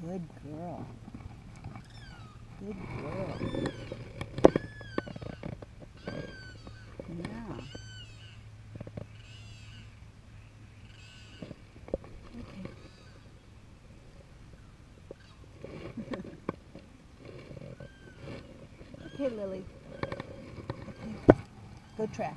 Good girl. Good girl. Yeah. Okay. Okay, Lily. Okay. Go track.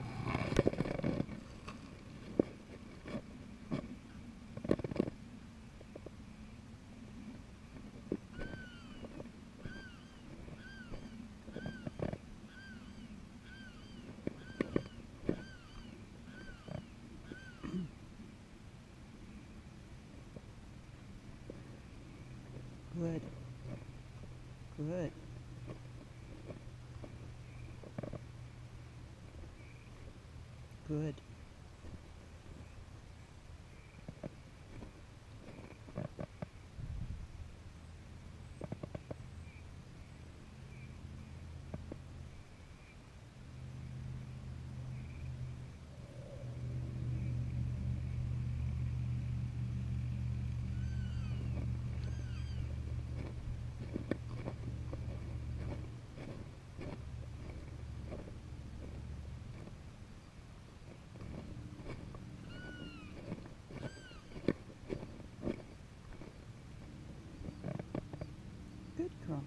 Good. Good. Good. Good girl.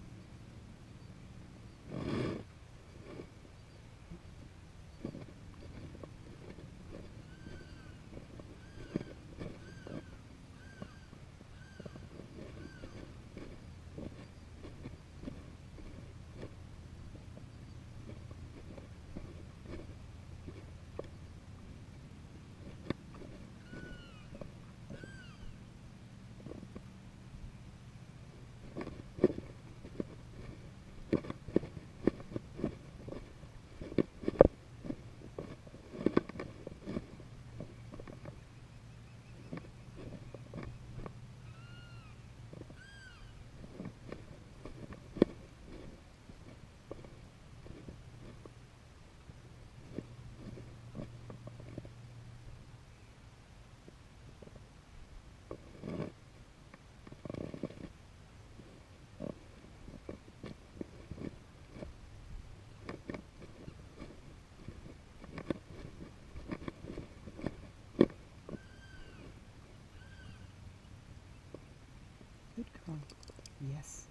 Good girl. Yes.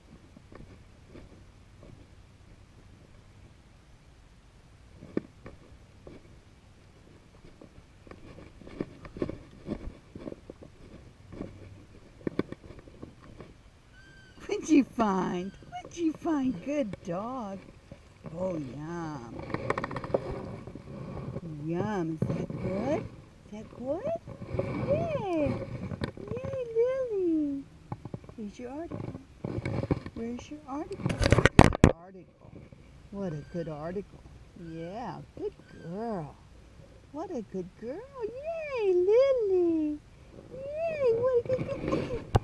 What'd you find? What'd you find? Good dog. Oh, yum. Yum. Is that good? Is that good? Yay. Yay, Lily. Here's your article. Where's your article? Good article. What a good article. Yeah, good girl. What a good girl. Yay, Lily. Yay, what a good girl.